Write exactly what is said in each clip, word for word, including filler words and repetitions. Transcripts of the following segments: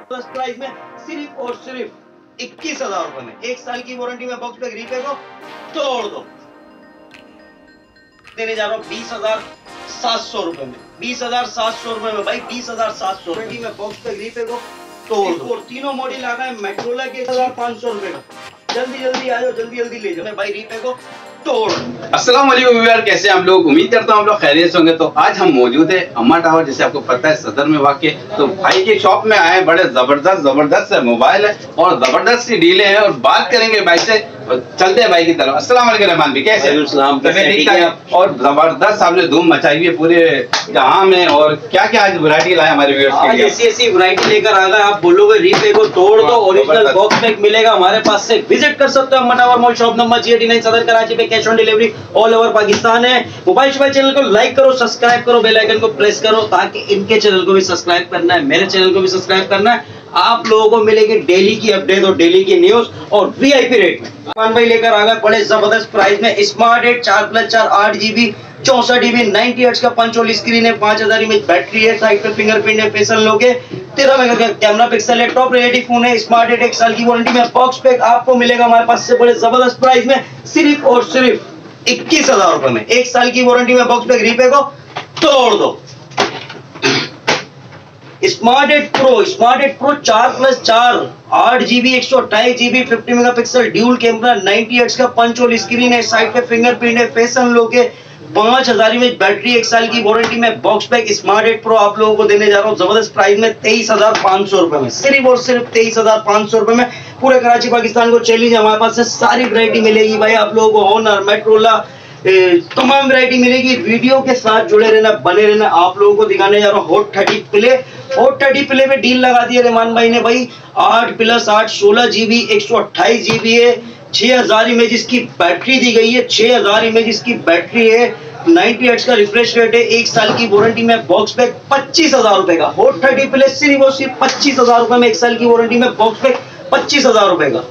Plus price में सिर्फ और सिर्फ इक्कीस हजार रुपए में एक साल की वारंटी में बॉक्स बैग रीपे को तोड़ दो। देने जा रहा हूँ बीस हजार सात सौ रुपए में, बीस हजार सात सौ रुपए में भाई, बीस हजार सात सौ रुपए में बॉक्स बैग रीपे को तोड़ दो। और तीनों मॉडल आ गए मेट्रोला के हजार पाँच सौ रुपए का। जल्दी जल्दी आ जाओ, जल्दी जल्दी ले जाओ भाई, रीपे को तोड़। अस्सलाम वालेकुम व्यूअर, कैसे हम लोग? उम्मीद करता हूँ हम लोग खैरियत से होंगे। तो आज हम मौजूद है अम्मा टावर, जैसे आपको पता है सदर में वाक़। तो भाई की शॉप में आए, बड़े जबरदस्त जबरदस्त मोबाइल है और जबरदस्त सी डीलें हैं और बात करेंगे भाई से। चलते हैं भाई की तरफ। अस्सलाम वालेकुम रहमान भाई, कैसे? ठीक है। और जबरदस्त आपने धूम मचाई हुई है पूरे जहां में। और क्या क्या आज वैरायटी लाए हमारे व्यूअर्स के लिए? ऐसी ऐसी वैरायटी लेकर आ गए, आप बोलोगे रीपे को तोड़ दो। ओरिजिनल बॉक्स बैग मिलेगा हमारे पास से, विजिट कर सकते हो Amma tower mall, shop number G eighty nine, Saddar Karachi पे। Cash on delivery all over Pakistan है। मोबाइल शोबाइल चैनल को लाइक करो, सब्सक्राइब करो, बेल आइकन को प्रेस करो, ताकि इनके चैनल को भी सब्सक्राइब करना है, मेरे चैनल को भी सब्सक्राइब करना है। आप लोगों को मिलेगी डेली की अपडेट और डेली की न्यूज और वीआईपी रेट में। वन भाई लेकर आ गए बड़े जबरदस्त प्राइस में स्मार्ट एट चार प्लस चार आठ जीबी चौसठ जीबी नाइनटी हर्ट्ज का पंच होल स्क्रीन है, पांच हजार इमेज बैटरी है, साइड पे फिंगरप्रिंट है, फेसल लोगे, तेरह मेगा कैमरा पिक्सल है, टॉप रिलेटिव फोन है। स्मार्ट एट एक साल की वारंटी में बॉक्स पैक आपको मिलेगा हमारे पास से बड़े जबरदस्त प्राइस में, सिर्फ और सिर्फ इक्कीस हजार रुपए में एक साल की वारंटी में बॉक्स पैक रीपे को तोड़ दो। Smart eight pro, smart eight pro चार प्लस चार आठ जीबी एक सौ अट्ठाईस GB fifty mega pixel dual camera, ninety hertz का पंच होल स्क्रीन है, साइड पे फिंगरप्रिंट है, फेस अनलॉक है, पांच हजार इमेज बैटरी, एक साल की वारंटी में box pack smart eight pro आप लोगों को देने जा रहा हूँ जबरदस्त प्राइस में तेईस हजार पांच सौ रुपए में, सिर्फ और सिर्फ तेईस हजार पांच सौ रुपए में। पूरे कराची पाकिस्तान को चैलेंज, हमारे पास से सारी वैरायटी मिलेगी भाई आप लोगों को। ऑनर, मेट्रोला, तमाम वैरायटी मिलेगी। वीडियो के साथ जुड़े रहना, बने रहना। आप लोगों को दिखाने जा रहा हूँ hot thirty play. Hot thirty play में डील लगा दी है रहमान भाई ने भाई, आठ प्लस आठ सोलह जीबी एक सौ अट्ठाईस जीबी है, छह हजार इमेज की बैटरी दी गई है, छह हजार इमेज की बैटरी है, नाइनटी हर्ट्ज का रिफ्रेश रेट है, एक साल की वारंटी में बॉक्स पैक पच्चीस हजार रुपए का। हॉट थर्टी प्ले सिर्फ और सिर्फ पच्चीस हजार रुपए में एक साल की वारंटी में बॉक्स पैक पच्चीस हजार रुपए का।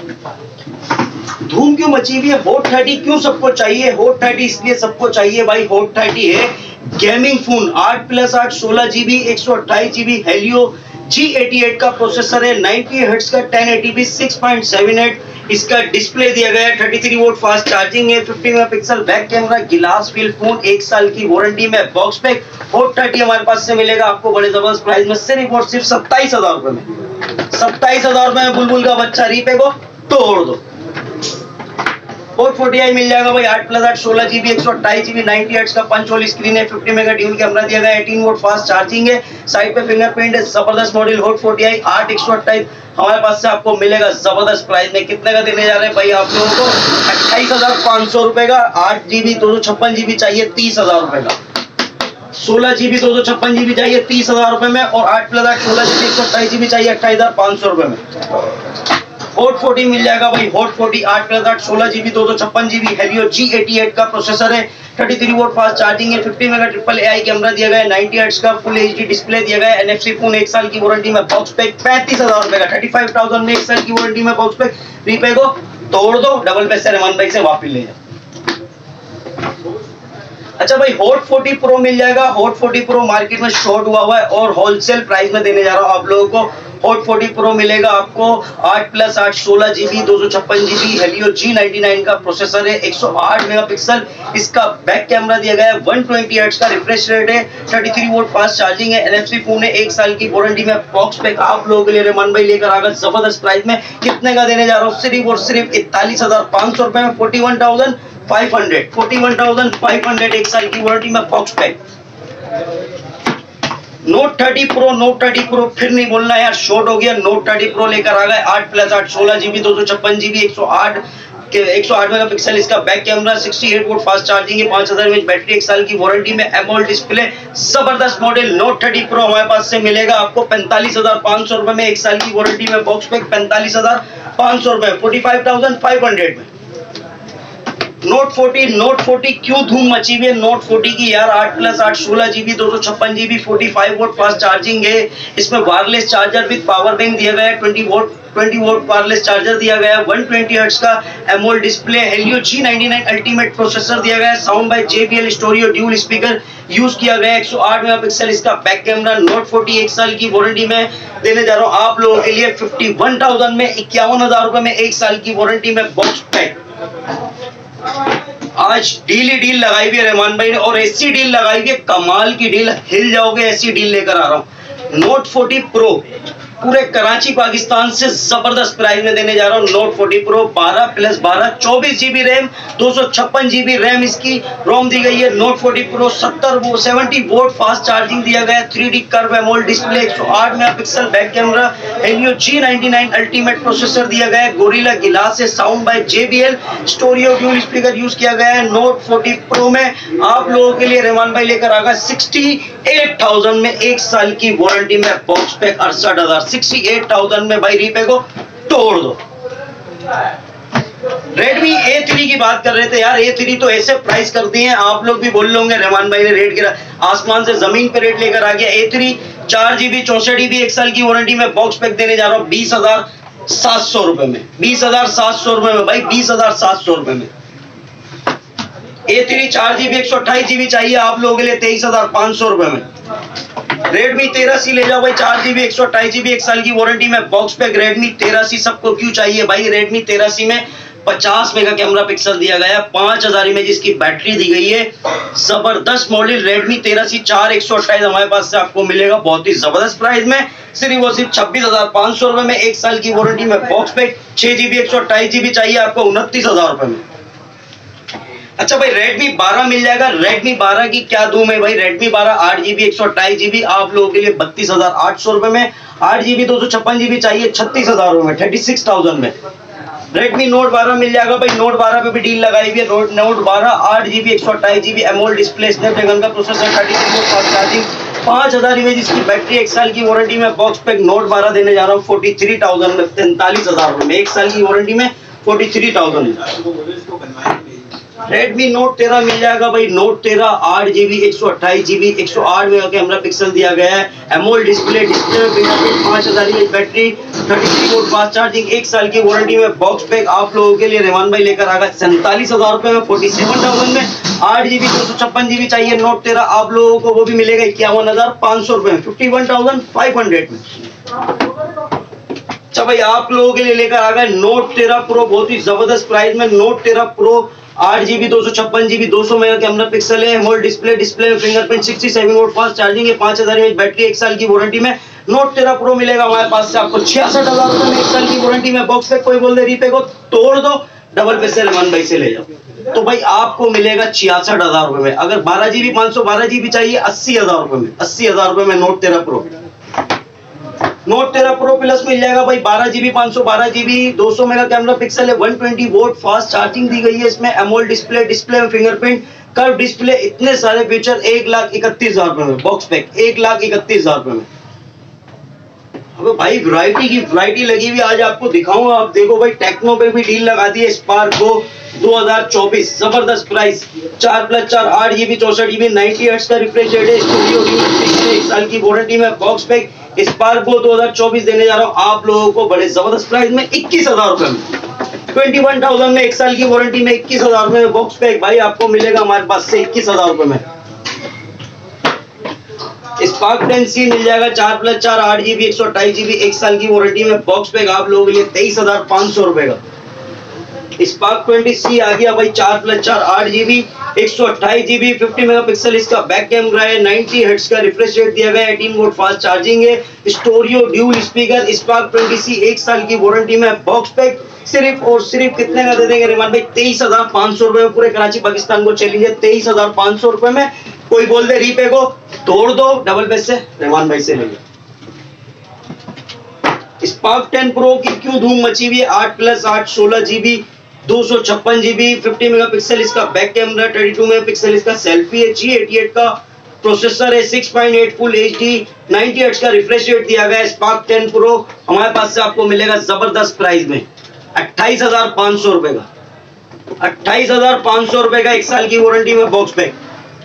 धूम क्यों मची हुई है? हॉट थर्टी क्यों सबको चाहिए? हॉट थर्टी इसलिए सबको चाहिए भाई, हॉट थर्टी है गेमिंग फोन, आठ प्लस आठ सोलह जीबी एक सौ अट्ठाईस GB helio G eighty eight का प्रोसेसर है, नाइनटी हर्ट्ज का ten eighty p six point seven eight इसका डिस्प्ले दिया गया है, thirty three volt fast charging है, fifty megapixel back camera, glass feel phone, एक साल की वारंटी में बॉक्स पैक। हॉट थर्टी हमारे पास से मिलेगा आपको बड़े जबरदस्त प्राइस में, सिर्फ और सिर्फ सत्ताईस हजार रुपए में, सत्ताईस हजार रुपए में बुलबुल का बच्चा रीपे को तोड़ दो। हॉट फोर्टी आई मिल जाएगा भाई, आठ प्लस आठ सोलह जीबी एक सौ अट्ठाईस जीबी नाइनटी हर्ट्ज का पंच होल स्क्रीन है, फिफ्टी मेगा ड्यूल कैमरा दिया गया है, एटीन वोल्ट फास्ट चार्जिंग है, साइड पे फिंगरप्रिंट है। जबरदस्त मॉडल हॉट फोर्टी आई आठ एक सौ अट्ठाईस हमारे पास से आपको मिलेगा जबरदस्त प्राइस में। कितने का देने जा रहे हैं भाई आप लोगों को? अट्ठाईस हजार पांच सौ रुपए का। आठ जीबी दो सौ छप्पन जीबी चाहिए तीस हजार रुपए का, सोलह जीबी दो सौ छप्पन जीबी चाहिए तीस हजार रुपए में, और आठ प्लस आठ सोलह जीबी एक सौ अट्ठाईस जीबी चाहिए अट्ठाईस हजार पांच सौ रुपए में। हॉट फोर्टी मिल जाएगा भाई, हॉट फोर्टी आठ प्लस आठ सोलह जीबी दो सौ छप्पन GB helio G eighty eight का प्रोसेसर है, thirty three volt fast charging है, fifty mega triple A I camera दिया गया है, नाइनटी हर्ट्ज का फुल एचडी डिस्प्ले दिया गया है, एनएफसी फोन, एक साल की वारंटी में बॉक्स पैक पैंतीस हजार रुपए का, थर्टी फाइव थाउजेंड में एक साल की वारंटी में बॉक्स पैक रीपे को तोड़ दो। डबल पैसे रहमान भाई से वापस ले जाओ। अच्छा भाई, हॉट फोर्टी प्रो मिल जाएगा। हॉट फोर्टी प्रो मार्केट में शॉर्ट हुआ हुआ है और होलसेल प्राइस में देने जा रहा हूं आप लोगों को। हॉट फोर्टी प्रो मिलेगा आपको आठ प्लस आठ सोलह जीबी दो सौ छप्पन GB helio G ninety nine का प्रोसेसर है, एक सौ आठ मेगापिक्सल इसका बैक कैमरा दिया गया है, वन ट्वेंटी हर्ट्ज का रिफ्रेश रेट है, thirty three volt fast charging है, एनएफसी फोन है, एक साल की वारंटी में बॉक्स पैक आप लोगों के लिए रहमान भाई लेकर आ गए जबरदस्त प्राइस में। कितने का देने जा रहा हूँ? सिर्फ और सिर्फ इकतालीस हजार पांच सौ रुपए में, forty one thousand five hundred, forty one thousand five hundred एक साल की वारंटी में box pack. Note thirty pro, note thirty pro फिर नहीं बोलना यार, शॉर्ट हो गया। नोट थर्टी प्रो लेकर आ गए, आठ प्लस आठ सोलह जीबी दो सौ छप्पन जीबी एक सौ आठ एक सौ आठ मेगापिक्सल इसका back camera, sixty eight volt fast charging है, पांच हजार एमएच बैटरी, एक साल की वारंटी में, एमोलेड डिस्प्ले। जबरदस्त मॉडल नोट थर्टी प्रो हमारे पास से मिलेगा आपको पैंतालीस हजार पांच सौ रुपए में, एक साल की वारंटी में बॉक्स पैक पैंतालीस हजार पांच सौ रुपए, forty five thousand five hundred में। नोट फोर्टी नोट फोर्टी क्यों धूम मची हुई है नोट फोर्टी की यार? आठ प्लस आठ सोलह जीबी दो सौ छप्पन GB forty five watt fast charging है, इसमें wireless charger with power bank दिया गया है, twenty watt twenty watt wireless charger दिया गया है, वन ट्वेंटी हर्ट्ज का AMOLED display, helio G ninety nine ultimate processor दिया गया है, sound by JBL studio dual speaker use किया गया है, एक सौ आठ मेगापिक्सल इसका बैक कैमरा। नोट फोर्टी एक साल की वारंटी में देने जा रहा हूं आप लोगों के लिए फिफ्टी वन थाउजेंड में, इक्यावन हजार रुपए में एक साल की वारंटी में बॉक्स पैक। आज डील ही डील लगाई हुई है रहमान भाई ने, और ऐसी डील लगाई हुई है कमाल की डील, हिल जाओगे ऐसी डील लेकर आ रहा हूं। नोट फोर्टी प्रो पूरे कराची पाकिस्तान से जबरदस्त प्राइस में देने जा रहा हूं। नोट फोर्टी प्रो बारह प्लस बारह चौबीस जीबी रैम, दो सौ छप्पन जीबी रैम इसकी रोम दी गई है। नोट फोर्टी प्रो सत्तर वो सेवेंटी वोट फास्ट चार्जिंग दिया गया है, three D curve AMOLED display, एक सौ आठ megapixel back camera, helio G ninety nine ultimate processor दिया गया है, गोरिल्ला गिलास से sound by JBL studio dual speaker use किया गया है। नोट फोर्टी प्रो में आप लोगों के लिए रहमान भाई लेकर आ गया सिक्सटी एट थाउजेंड में एक साल की वारंटी में बॉक्स पैक अड़सठ हजार सिक्सटी एट थाउजेंड में भाई रीपे को तोड़ दो। रेडमी ए थ्री की बात कर रहे थे यार, ए थ्री तो ऐसे प्राइस कर दिए हैं, आप लोग भी बोल रहे होंगे रहमान भाई ने रेट गिरा, आसमान से जमीन पे रेट लेकर आ गया। ए थ्री चार जीबी चौसठ जीबी एक साल की वारंटी में बॉक्स पैक देने जा रहा हूँ बीस हजार सात सौ रुपए में, बीस हजार सात सौ रुपए में भाई, बीस हजार सात सौ रुपए में। ए थ्री चार जीबी एक सौ अट्ठाईस जीबी चाहिए आप लोगों के लिए तेईस हजार पांच सौ रुपए में। रेडमी तेरह सी ले जाओ भाई, चार जीबी एक सौ अट्ठाईस जीबी एक साल की वारंटी में बॉक्स पैक। रेडमी तेरह सी सबको क्यों चाहिए भाई? रेडमी तेरह सी में पचास मेगा कैमरा पिक्सल दिया गया है, पांच हजार इमेज की बैटरी दी गई है, जबरदस्त मॉडल रेडमी तेरह सी चार एक सौ अट्ठाईस हमारे पास से आपको मिलेगा बहुत ही जबरदस्त प्राइस में, सिर्फ वो सिर्फ छब्बीस हजार पांच सौ रुपए में एक साल की वारंटी में बॉक्स पैक। छह जीबी एक सौ अट्ठाईस जीबी चाहिए आपको उनतीस हजार रुपए में। अच्छा भाई रेडमी बारह मिल जाएगा, रेडमी बारह की क्या धूम है भाई? रेडमी बारह आठ जीबी एक सौ अट्ठाईस जीबी आप लोगों के लिए बत्तीस हजार आठ सौ रुपए में, आठ जीबी दो सौ छप्पन जीबी चाहिए छत्तीस हजार रुपए में, थर्टी सिक्स थाउजेंड में। रेडमी नोट बारह मिल जाएगा भाई, नोट बारह पे भी डील लगाई हुई है। नोट बारह आठ जीबी एक सौ अट्ठाईस जीबी एमोलेड डिस्प्ले, स्नैपड्रैगन का processor, thirty six volt fast charging, पांच हजार इमेज इसकी बैटरी, एक साल की वारंटी में बॉक्स पैक। नोट बारह देने जा रहा हूँ फोर्टी थ्री थाउजेंड में, तैंतालीस हजार रुपए में, एक साल की वारंटी में forty three thousand. Redmi note तेरह मिल जाएगा भाई, नोट तेरह आठ जीबी एक सौ अट्ठाईस जीबी एक सौ आठ मेगा कैमरा पिक्सल दिया गया है, एमोलेड डिस्प्ले, डिस्प्ले में फिंगरप्रिंट, पांच हजार MH battery, thirty three volt fast charging, एक साल की वारंटी में बॉक्स पैक आप लोगों के लिए रहमान भाई लेकर आएगा सैंतालीस हजार रुपए में, फोर्टी सेवन थाउजेंड में। आठ जीबी दो सौ छप्पन जीबी चाहिए नोट तेरह आप लोगों को, वो भी मिलेगा इक्यावन हजार पांच सौ रुपए में, fifty one thousand five hundred में। अच्छा भाई आप लोगों के लिए लेकर आ गए नोट तेरह प्रो बहुत ही जबरदस्त प्राइस में। नोट तेरह प्रो आठ जीबी दो सौ छप्पन जीबी दो सौ मेगा कैमरा पिक्सल है, एमोलेड डिस्प्ले, डिस्प्ले में fingerprint, sixty seven volt fast charging है, पांच हजार एमएच बैटरी, एक साल की वारंटी में। नोट तेरह प्रो मिलेगा हमारे पास से आपको छियासठ हजार रुपए में, एक साल की वारंटी में बॉक्स पैक। कोई बोल दे रीपे को तोड़ दो, डबल पैसे रहमान भाई से ले जाओ, तो भाई आपको मिलेगा छियासठ हजार रुपए में। अगर बारह जीबी पांच सौ बारह जीबी चाहिए अस्सी हजार रुपए में, अस्सी हजार रुपए में नोट तेरह प्रो। नोट तेरह प्रो प्लस मिल जाएगा भाई, बारह जीबी पांच सौ बारह जीबी दो सौ मेगा कैमरा पिक्सल है, one twenty watt fast charging दी गई है इसमें, एमोलेड डिस्प्ले, डिस्प्ले में फिंगरप्रिंट, कर्व डिस्प्ले, इतने सारे फीचर, एक लाख इकतीस हजार रुपए में बॉक्स पैक, एक लाख इकतीस हजार रुपए में। अबे भाई वैरायटी की वैरायटी लगी हुई आज आपको दिखाऊंगा, आप देखो भाई टेक्नो पे भी डील लगा दी है, स्पार्क गो दो हजार चौबीस जबरदस्त प्राइस, चार प्लस चार आठ जीबी चौसठ जीबी नाइंटी हर्ट्ज का रिफ्रेश रेट है, स्टूडियो एक साल की वारंटी में बॉक्स पैक। स्पार्क गो दो हजार चौबीस देने जा रहा हूँ आप लोगों को बड़े जबरदस्त प्राइस में इक्कीस हजार रुपए में, ट्वेंटी वन थाउजेंड में, एक साल की वारंटी में इक्कीस हजार रुपए में बॉक्स पैक भाई आपको मिलेगा हमारे पास से इक्कीस हजार रुपए में। स्पार्क टेन सी मिल जाएगा, चार प्लस चार आठ जीबी एक सौ अट्ठाईस जीबी एक साल की वारंटी में बॉक्स पैक आप लोगों के लिए तेईस हजार पांच सौ रुपए का। स्पार्क ट्वेंटी सी आ गया भाई, चार प्लस चार आठ जीबी एक सौ अट्ठाईस जीबी फिफ्टी मेगापिक्सल इसका बैक कैमरा है, नाइंटी हर्ट्ज का रिफ्रेश रेट दिया गया है, एटीन वोल्ट फास्ट चार्जिंग है, studio dual speaker. Spark twenty C एक साल की वारंटी में बॉक्स पैक सिर्फ और सिर्फ कितने का दे देंगे रहमान भाई? तेईस हजार पांच सौ रुपए में, पूरे कराची पाकिस्तान को चैलेंज है, तेईस हजार पांच सौ रुपए में। कोई बोल दे रीपे को तोड़ दो, डबल पैसे रहमान भाई से ले लो। स्पार्क टेन प्रो की क्यों धूम मची हुई है? आठ प्लस आठ सोलह जीबी दो सौ छप्पन जीबी फिफ्टी मेगापिक्सल इसका back camera, thirty two megapixel इसका सेल्फी है, जी एटी एट का प्रोसेसर है, six point eight full HD, ninety hertz का रिफ्रेश रेट दिया गया है। स्पार्क टेन प्रो हमारे पास से आपको मिलेगा जबरदस्त प्राइस में अट्ठाईस हजार पांच सौ रुपए का। अट्ठाईस हजार पांच सौ रुपए का एक साल की वारंटी में बॉक्स पैक।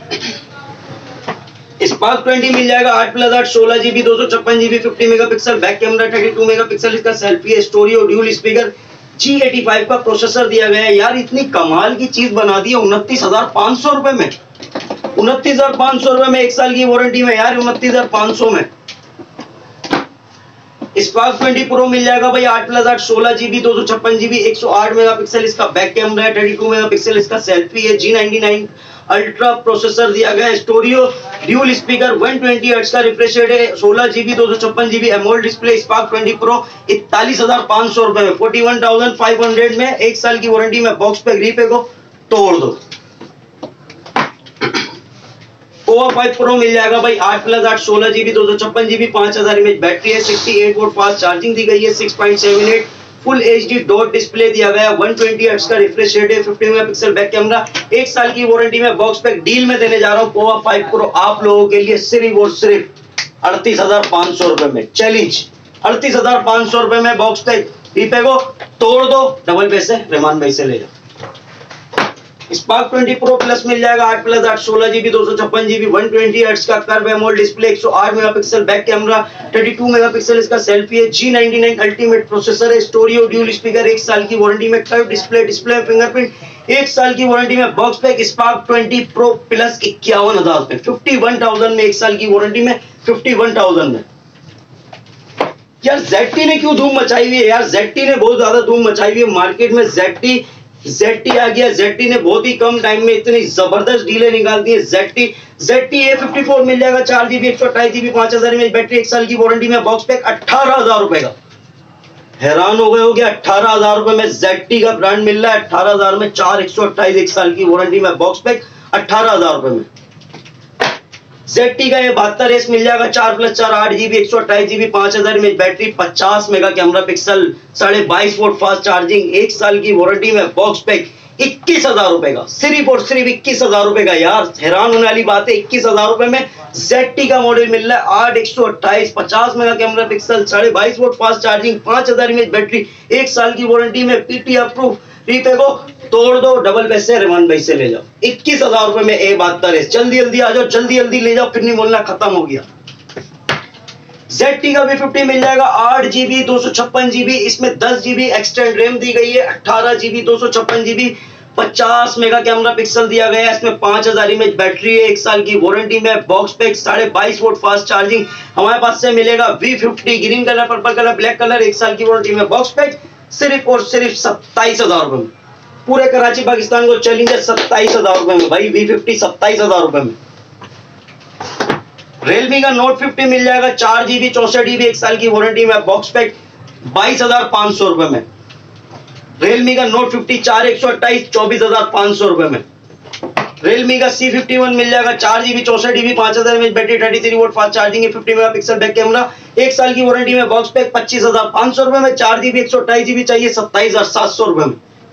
स्पार्क ट्वेंटी मिल जाएगा आठ प्लस आठ सोलह जीबी दो सौ छप्पन GB fifty megapixel back camera thirty two megapixel इसका सेल्फी है, stereo dual speaker, G eighty five का प्रोसेसर दिया गया है। यार इतनी कमाल की चीज बना दी है उनतीस हजार पांच सौ रुपए में, उनतीस हजार पांच सौ रुपए में एक साल की वारंटी में यार, उनतीस हजार पांच सौ में। स्पार्क ट्वेंटी प्रो मिल जाएगा भाई आठ प्लस आठ सोलह जीबी दो सौ छप्पन जीबी एक सौ आठ मेगापिक्सल इसका बैक कैमरा है, थर्टी टू मेगापिक्सल इसका सेल्फी है, G ninety nine ultra processor दिया गया है, stereo dual speaker, one twenty hertz का रिफ्रेश रेट है, सोलह जीबी दो सौ छप्पन GB AMOLED display. Spark twenty Pro इकतालीस हजार पांच सौ रुपए में, forty one thousand five hundred में एक साल की वारंटी में बॉक्स पे रीपे को तोड़ दो। पोवा फाइव प्रो मिल जाएगा भाई आठ प्लस आठ सोलह जीबी दो सौ छप्पन जीबी पांच हजार एमएच बैटरी है, sixty eight volt fast charging दी गई है, six point seven eight full HD dot display दिया गया, वन ट्वेंटी हर्ट्ज का रिफ्रेश रेट है, फिफ्टी मेगापिक्सल बैक कैमरा, एक साल की वारंटी में बॉक्स पैक डील में देने जा रहा हूं पोवा फाइव प्रो आप लोगों के लिए सिर्फ और सिर्फ अड़तीस हजार पांच सौ रुपए में। चैलेंज अड़तीस हजार पांच सौ रुपए में बॉक्स पैक रीपे को तोड़ दो, डबल पैसे रहमान भाई से ले जाओ। स्पार्क ट्वेंटी प्रो प्लस मिल जाएगा आठ प्लस आठ सोलह जीबी दो सौ छप्पन जीबी वन ट्वेंटी हर्ट्ज का कर्व एमोलेड डिस्प्ले, एक सौ आठ megapixel back camera, thirty two megapixel इसका सेल्फी है, G ninety nine ultimate processor है, स्टोरियो ड्यूल स्पीकर, एक साल की वारंटी में कर्व डिस्प्ले, डिस्प्ले फिंगरप्रिंट, एक साल की वारंटी में box pack. Spark twenty pro plus इक्यावन हजार में, फिफ्टी वन थाउजेंड में एक साल की वारंटी में, फिफ्टी वन थाउजेंड में। यार जेटी ने क्यों धूम मचाई हुई है यार, जेटी ने बहुत ज्यादा धूम मचाई हुई है मार्केट में। जेटी जेटी आ गया, जेटी ने बहुत ही कम टाइम में इतनी जबरदस्त डीलें निकाल दी है। जेटी जेटी ए फिफ्टी फोर मिल जाएगा चार जीबी एक सौ अट्ठाईस जीबी पांच हजार एमएच बैटरी, एक साल की वारंटी में बॉक्स पैक अट्ठारह हजार रुपए का। हैरान हो गए हो गया, अट्ठारह हजार रुपए में जेटी का ब्रांड मिल रहा है, अट्ठारह हजार में चार एक सौ अट्ठाईस एक साल की वारंटी में बॉक्स पैक अट्ठारह हजार रुपए में। जेटी का ये बहत्तर एस मिल जाएगा चार प्लस चार आठ जीबी एक सौ अट्ठाईस जीबी पांच हजार एमएच बैटरी, पचास मेगा कैमरा पिक्सल, साढ़े बाईस वोल्ट फास्ट चार्जिंग, एक साल की वारंटी में बॉक्स पैक इक्कीस हजार रुपए का, सिर्फ और सिर्फ इक्कीस हजार रुपए का। यार हैरान होने वाली बात है, इक्कीस हजार रुपए में जेटी का मॉडल मिल रहा है, आठ एक सौ अट्ठाईस पचास मेगा कैमरा पिक्सल, साढ़े बाईस वोल्ट फास्ट चार्जिंग, पांच हजार एमएच बैटरी, एक साल की वारंटी में, पीटी अप्रूव, रीपे को तोड़ दो, डबल पैसे रहमान भाई से ले जाओ। इक्कीस हजार रुपए में ए बहत्तर है, जल्दी जल्दी आ जाओ, जल्दी जल्दी ले जाओ, फिर नहीं बोलना खत्म हो गया। जेटी का भी फिफ्टी मिल जाएगा आठ जीबी दो सौ छप्पन जीबी, इसमें दस जीबी एक्सटेंड रैम दी गई है, अठारह जीबी दो सौ छप्पन जीबी, पचास मेगा कैमरा पिक्सल दिया गया है, इसमें पांच हजार एमएच बैटरी है, एक साल की वारंटी में, बॉक्स पैक, साढ़े बाईस वोल्ट फास्ट चार्जिंग हमारे पास से मिलेगा। V fifty green colour, purple colour, black colour, एक साल की वारंटी में, बॉक्स पैक सिर्फ और सिर्फ सत्ताईस हजार रुपए में। पूरे कराची पाकिस्तान को चैलेंजर सत्ताईस हजार रुपए में भाई, वी फिफ्टी सत्ताईस हजार रुपए में। रियलमी का नोट फिफ्टी मिल जाएगा चार जीबी चौसठ जीबी एक साल की वारंटी में, बॉक्स पैक बाईस हजार पांच सौ रुपए में। रियलमी का नोट फिफ्टी चार एक सौ अट्ठाईस चौबीस हजार पांच सौ रुपए में। रियलमी का सी फिफ्टी वन मिल जाएगा चार जीबी चौसठ जीबी पांच हजार MH battery, thirty three volt fast charging है, फिफ्टी मेगापिक्सल बैक कैमरा, एक साल की वारंटी में, बॉक्स पैक पच्चीस हजार पांच सौ रुपए में। चार जीबी एक सौ अट्ठाईस जीबी चाहिए सत्ताईस हजार सात सौ रुपए में।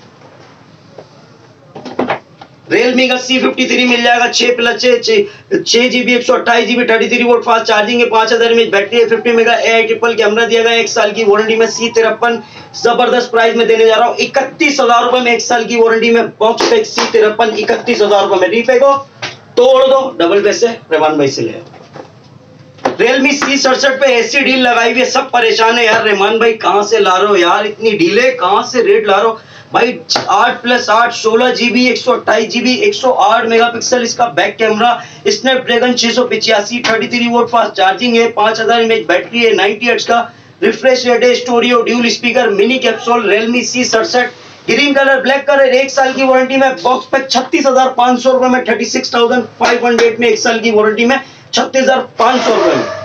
रियलमी का सी फिफ्टी थ्री मिल जाएगा छह प्लस छह छह जीबी एक सौ अट्ठाईस GB thirty three volt fast charging है, पांच हजार एमएच बैटरी है, fifty mega A I triple camera दिया गया, एक साल की वारंटी में। सी तिरपन जबरदस्त प्राइस में देने जा रहा हूं इकतीस हजार रुपए में, एक साल की वारंटी में, बॉक्स पैक सी तिरपन इकतीस हजार रुपए में। रीपे को तोड़ दो, डबल पैसे रहमान भाई से ले। रियलमी सी सड़सठ पे ऐसी डील लगाई हुई है, सब परेशान है यार, रहमान भाई कहां से ला रहे हो यार, इतनी डीले कहां से रेट ला रहे हो भाई। आठ प्लस आठ सोलह जीबी एक सौ अट्ठाईस जीबी एक सौ आठ मेगापिक्सल इसका बैक कैमरा, स्नैपड्रैगन छह सौ पिचासी, thirty three volt fast charging है, पांच हजार एमएच बैटरी है, नाइंटी हर्ट्ज का रिफ्रेश रेट है, stereo dual speaker, mini capsule, realme C सड़सठ ग्रीन कलर, ब्लैक कलर, एक साल की वारंटी में, बॉक्स पैक छत्तीस हजार पांच सौ रुपए में, thirty six thousand five hundred में, एक साल की वारंटी में, छत्तीस हजार पांच सौ रुपए में।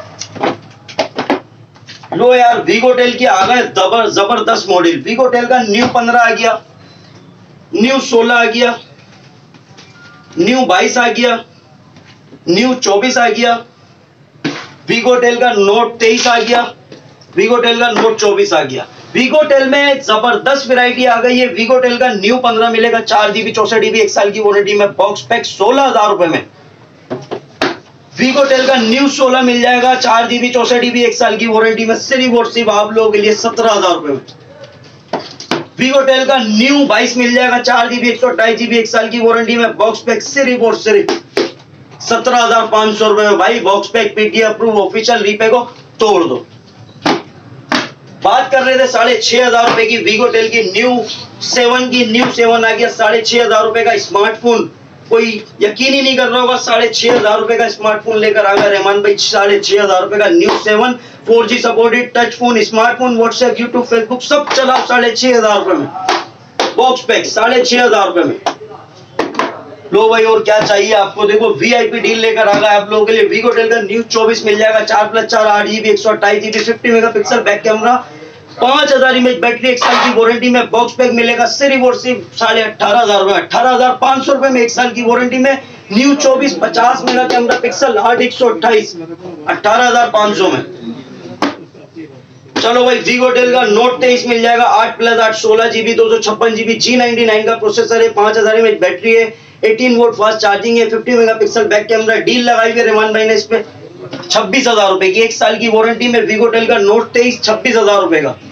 लो यार वीगोटेल की आ गए जबर जबरदस्त मॉडल। वीगोटेल का न्यू पंद्रह आ गया, न्यू सोलह आ गया, न्यू बाईस आ गया, न्यू चौबीस आ गया, वीगोटेल का नोट तेईस आ गया, वीगोटेल का नोट चौबीस आ गया। वीगोटेल में जबरदस्त वैरायटी आ गई है। वीगोटेल का न्यू पंद्रह मिलेगा चार जीबी चौसठ जीबी एक साल की वारंटी में, बॉक्स पैक सोलह हजार रुपए में। वीगोटेल का न्यू सोलह मिल जाएगा चार जीबी चौसठ जीबी एक साल की वारंटी में, सिर्फ और सिर्फ आप लोगों के लिए सत्रह हजार रुपए में। वीगोटेल का न्यू बाईस मिल जाएगा, चार जीबी एक सौ अट्ठाईस जीबी एक साल की वारंटी में, बॉक्स पैक सिर्फ और सिर्फ सत्रह हजार पांच सौ रुपए में भाई। Box pack PT approve official, रीपे को तोड़ दो। बात कर रहे थे साढ़े छह हजार रुपए की वीगोटेल की न्यू सेवन की, न्यू सेवन आ गया साढ़े छह हजार रुपए का स्मार्टफोन। कोई यकीन ही नहीं कर रहा होगा, साढ़े छह हजार रुपए का स्मार्टफोन लेकर आ गया रहमान भाई, साढ़े छह हजार रुपए का new seven, four G supported touch phone, smartphone, WhatsApp, YouTube, Facebook सब चला साढ़े छह हजार रुपए में। बॉक्स पैक साढ़े छह हजार रुपए में। लो भाई और क्या चाहिए आपको। देखो वीआईपी डील लेकर आ गया आप लोगों के लिए। वीगोटेल का न्यू चौबीस मिल जाएगा, चार प्लस चार आठ जीबी एक सौ अट्ठाईस GB fifty mega pixel back camera, पांच हजार इमेज बैटरी, एक साल की वारंटी में। बॉक्स पैक मिलेगा सिर्फ और सिर्फ साढ़े अठारह हजार रुपए, अठारह हजार पांच सौ रुपए में, एक साल की वारंटी में। न्यू चौबीस पचास मेगा कैमरा पिक्सल आठ एक सौ अट्ठाईस, अठारह हजार पांच सौ में। चलो भाई वीगोटेल का नोट तेईस मिल जाएगा, आठ प्लस आठ सोलह जीबी दो सौ छप्पन जीबी जी नाइनटी नाइन का प्रोसेसर है, पांच हजार एमएच बैटरी है, अठारह वोल्ट फास्ट चार्जिंग है, पचास मेगापिक्सल बैक कैमरा। डील लगाई हुई रहमान भाई ने इस पे छब्बीस हजार रुपए की, एक साल की वारंटी में। वीगोटेल का नोट तेईस छब्बीस हजार रुपए का।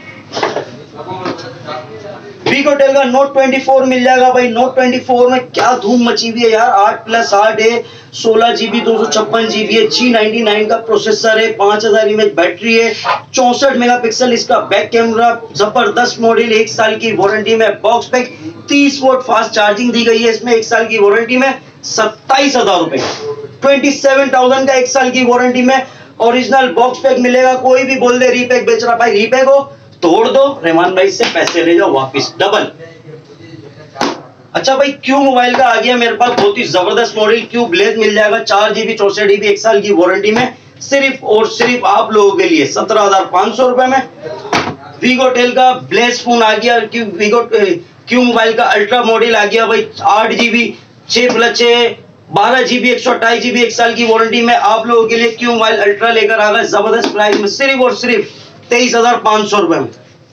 वीगोटेल का नोट चौबीस मिल जाएगा भाई। नोट चौबीस में क्या धूम मची हुई है यार, आठ प्लस आठ है, सोलह जीबी दो सौ छप्पन जीबी है, जी नाइनटी नाइन का प्रोसेसर है, पांच हजार इमेज बैटरी है, चौसठ मेगापिक्सल इसका बैक कैमरा, जबरदस्त मॉडल, एक साल की वारंटी में। बॉक्स पैक तीस वोल्ट फास्ट चार्जिंग दी गई है इसमें, एक साल की वारंटी में, सत्ताईस हजार रुपए, ट्वेंटी सेवन थाउजेंड का एक साल की वारंटी में। ओरिजिनल बॉक्स पैक मिलेगा। कोई भी बोल दे रीपैक बेच रहा, भाई रीपैक को तोड़ दो, रहमान भाई से पैसे ले जाओ वापिस डबल। अच्छा भाई क्यू मोबाइल का आ गया मेरे पास बहुत ही जबरदस्त मॉडल, क्यू ब्लेज मिल जाएगा, चार जीबी चौसठ जीबी एक साल की वारंटी में, सिर्फ और सिर्फ आप लोगों के लिए सत्रह हजार पांच सौ रुपए में। वीगोटेल का ब्लेज फोन आ गया, क्यू वीगो क्यू मोबाइल का अल्ट्रा मॉडल आ गया भाई, आठ जीबी छह प्लस छह बारह जीबी एक सौ अट्ठाईस जीबी एक साल की वारंटी में। आप लोगों के लिए क्यू मोबाइल अल्ट्रा लेकर आ गए जबरदस्त प्राइस में, सिर्फ और सिर्फ तेईस हजार पांच सौ रुपए में।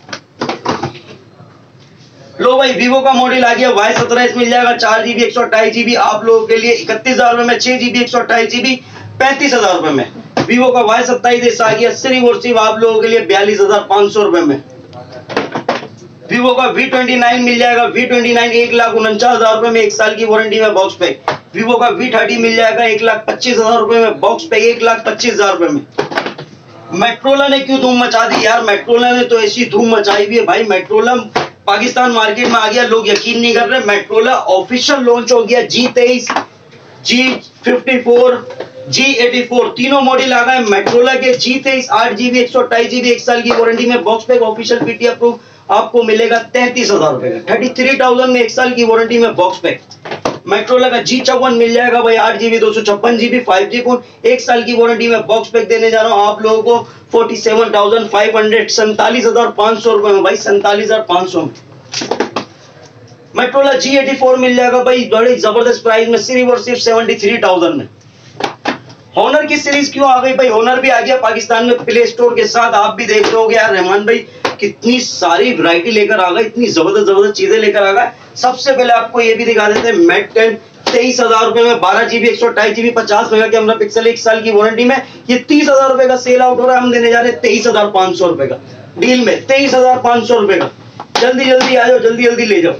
लो भाई वीवो का मॉडल आ गया, वाई सत्रह मिल जाएगा, चार जीबी एक सौ अट्ठाईस जीबी आप लोगों के लिए इकतीस हजार रुपए में, छह जीबी एक सौ अट्ठाईस जीबी पैंतीस हजार रुपए में। वीवो का वाई सत्ताईस आ गया, सिर्फ और सिर्फ आप लोगों के लिए बयालीस हजार पांच सौ रुपए में। वीवो का वी ट्वेंटी नाइन मिल जाएगा, वी ट्वेंटी नाइन एक लाख उनचास हजार रुपए में, एक साल की वारंटी में, बॉक्स पैक। वीवो का वी थर्टी मिल जाएगा, एक लाख पच्चीस हजार रुपए में, बॉक्स पैक, एक लाख पच्चीस हजार रुपए में। मेट्रोला ने क्यों धूम मचा दी यार, मेट्रोला ने तो ऐसी धूम मचाई हुई है भाई। मेट्रोला पाकिस्तान मार्केट में आ गया, लोग यकीन नहीं कर रहे। मेट्रोला ऑफिशियल लॉन्च हो गया, जी तेईस, G fifty four, G eighty four तीनों मॉडल आ गए मेट्रोला के। जी तेईस आठ जीबी एक सौ अट्ठाईस जीबी एक साल की वारंटी में, box pack official PT approve, आपको मिलेगा तैंतीस हजार रुपए का, थर्टी थ्री थाउजेंड में, एक साल की वारंटी में, बॉक्स पैक। मेट्रोला का जी चौवन मिल जाएगा भाई, आठ जीबी दो सौ छप्पन जीबी फाइव जी फोन, एक साल की वारंटी में, बॉक्स पैक देने जा रहा हूं आप लोगों को forty seven thousand five hundred, सैंतालीस हजार पांच सौ रुपए में भाई, सैंतालीस हजार पांच सौ में। मेट्रोला जी एटी फोर मिल जाएगा भाई बड़ी जबरदस्त प्राइस में, सिर्फ और सिर्फ सेवेंटी थ्री थाउजेंड में। होनर की सीरीज क्यों आ गई भाई, होनर भी आ गया पाकिस्तान में प्ले स्टोर के साथ। आप भी देख रहे हो यार रहमान भाई कितनी सारी वैरायटी लेकर आ गए, इतनी जबरदस्त जबरदस्त चीजें लेकर आ गए। सबसे पहले आपको ये भी दिखा देते हैं, मैट टेन तेईस हजार रुपए में, बारह जीबी एक सौ अट्ठाईस जीबी पचास मेगा कैमरा पिक्सल, एक साल की वारंटी में। ये तीस हजार रुपए का सेल आउट हो रहा है, हम देने जा रहे हैं तेईस हजार पांच सौ रुपए का डील में, तेईस हजार पांच सौ रुपए का। जल्दी जल्दी आ जाओ, जल्दी जल्दी ले जाओ।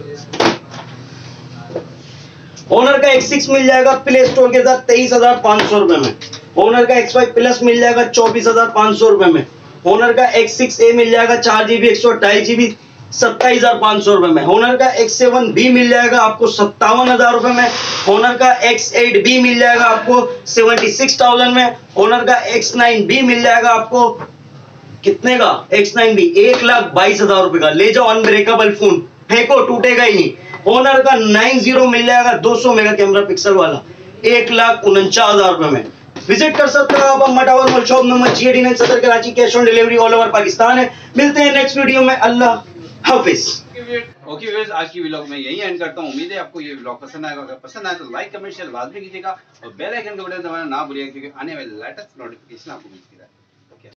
ओनर का एक्स सिक्स मिल जाएगा प्ले स्टोर के साथ तेईस हजार पांच सौ रुपए में। ओनर का एक्स फाइव प्लस मिल जाएगा चौबीस हजार पांच सौ रुपए में। ओनर का एक्स सिक्स ए मिल जाएगा चार जीबी एक सौ अट्ठाईस जीबी सत्ताईस हजार पांच सौ रुपए में। ओनर का एक्स सेवन बी मिल जाएगा आपको सत्तावन हजार रुपए में। ओनर का एक्स एट बी मिल जाएगा आपको सेवेंटी सिक्स थाउजेंड में। ओनर का एक्स नाइन बी मिल जाएगा आपको कितने का, एक्स नाइन बी एक लाख बाईस हजार रुपए का। ले जाओ, अनब्रेकेबल फोन, फेंको टूटेगा ही नहीं। ओनर का नाइन जीरो मिल जाएगा दो सौ मेगा कैमरा पिक्सल वाला, एक लाख उनचास हजार रुपए में। विजिट कर सकते हो आप Amma tower mall shop number G eighty nine Saddar Karachi, cash on delivery all over Pakistan है। मिलते हैं नेक्स्ट वीडियो में, अल्लाह हाफिज। ओके व्यूअर्स, आज की व्लॉग में यही एंड करता हूँ। उम्मीद है आपको ये व्लॉग पसंद आएगा। अगर पसंद आए तो लाइक कमेंट शेयर लाजमी कीजिएगा और बेल आइकन का बटन दबाना ना भूलिएगा, क्योंकि आने वाले लेटेस्ट नोटिफिकेशन आपको मिलती है।